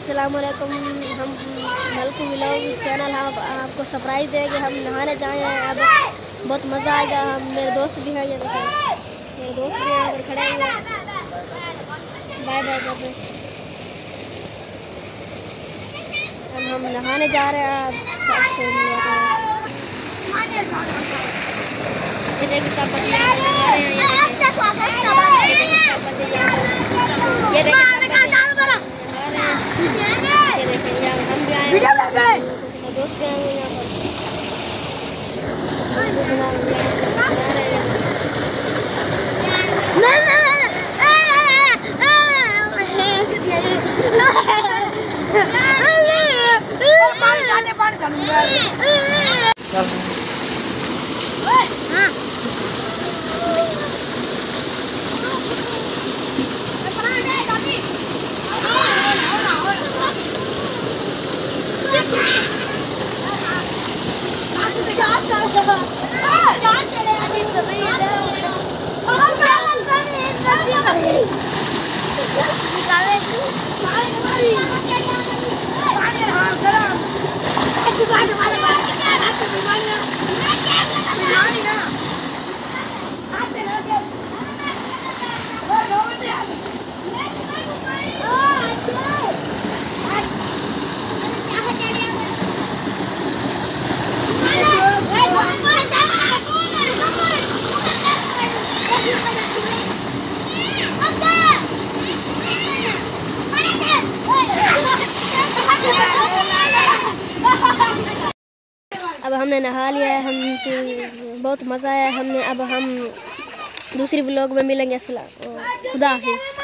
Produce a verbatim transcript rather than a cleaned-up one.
अस्सलामुअलैकुम। हम मलकू vlog channel हम आपको सरप्राइज़ देंगे। हम नहाने जाए हैं, अब बहुत मज़ा आएगा। हम मेरे दोस्त भी हैं, ये देखें मेरे दोस्त भी यहाँ पर खड़े हुए हैं। Bye bye bye. हम हम नहाने जा रहे हैं। ये देखिए सब बच्चे नहा रहे हैं। ये देखिए दोस्त भी आए यहाँ अब हमने नहा लिया है। हम बहुत मज़ा आया हमने। अब हम दूसरी व्लॉग में मिलेंगे। खुदा हाफिज़।